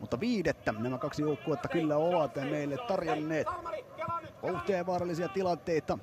Mutta viidettä nämä kaksi joukkuetta kyllä ovat meille tarjonneet vauhtia ja vaarallisia tilanteita.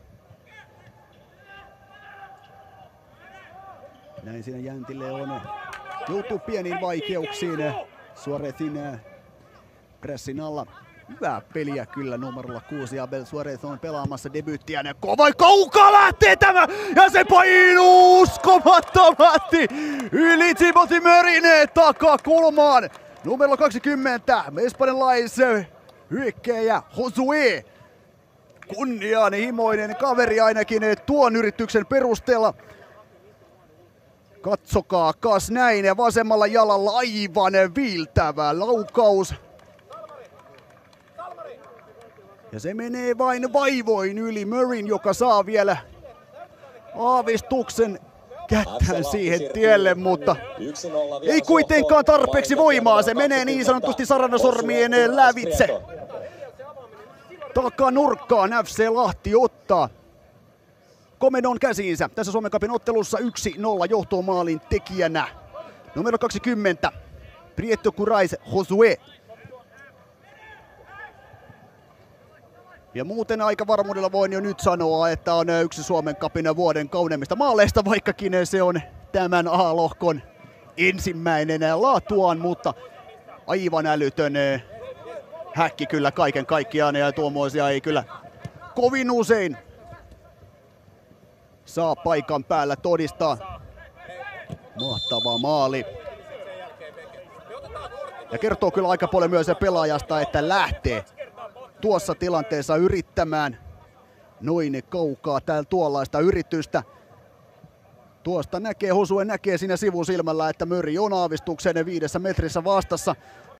Näin siinä Jäntille on. Joutuu pieniin vaikeuksiin Suarezin pressin alla. Hyvää peliä kyllä numerolla 6. Abel Suarez on pelaamassa debyyttiään. Kova kaukaa lähtee tämä ja se painuu uskomattomasti yli Timothy Mörin takakulmaan. Numero 20, espanjalais-hyökkääjä Josué. Kunnianhimoinen kaveri ainakin tuon yrityksen perusteella. Katsokaa kas näin ja vasemmalla jalalla aivan viiltävä laukaus. Ja se menee vain vaivoin yli Murrayn, joka saa vielä aavistuksen kättään siihen tielle, mutta ei kuitenkaan tarpeeksi voimaa. Se menee niin sanotusti saranasormien lävitse. Takanurkkaan FC Lahti ottaa komedon käsiinsä. Tässä Suomen Cupin ottelussa 1-0 johtomaalin tekijänä. Numero 20, Prieto Kurais Josué. Ja muuten aika varmuudella voin jo nyt sanoa, että on yksi Suomen Cupin vuoden kauneimmista maaleista, vaikkakin se on tämän A-lohkon ensimmäinen laatuaan, mutta aivan älytön häkki kyllä kaiken kaikkiaan, ja tuommoisia ei kyllä kovin usein saa paikan päällä todistaa. Mahtava maali. Ja kertoo kyllä aika paljon myös pelaajasta, että lähtee tuossa tilanteessa yrittämään noin kaukaa täällä tuollaista yritystä. Tuosta näkee, Josué näkee siinä sivusilmällä, että Murray on aavistuksen 5 metrissä vastassa.